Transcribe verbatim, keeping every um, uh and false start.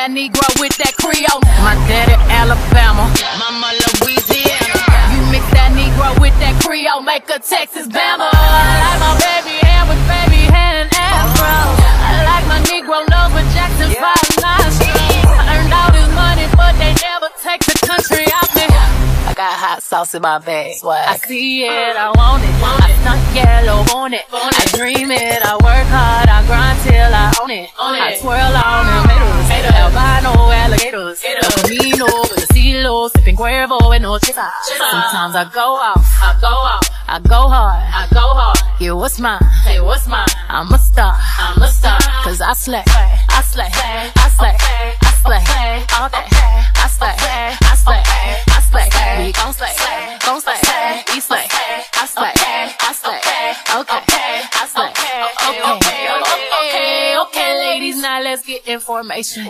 that Negro with that Creole. My daddy Alabama, mama Louisiana. You mix that Negro with that Creole, make a Texas Bama. I like my baby hair with baby hair and afro. I like my Negro nose with Jackson five nostrils. I earned all this money, but they never take the country out me. I got hot sauce in my bag. Swag. I see it, I want it. I stunt yellow on it. I dream it, I work hard, I grind till I own it. I twirl on them haters, albino alligators, El Camino with a CeeLo, sipping Cuervo and no chita. Sometimes I go off, I go off, I go hard, I go hard. Yeah, what's mine? Hey, what's mine? I'm a star, I'm a star. Cause I slay, I slay, I slay, I slay, all day. I slay, I slay, I slay. We gon' slay, gon' slay, we slay, I slay, I slay, okay, I slay, okay, okay, okay, okay, ladies, now let's get information.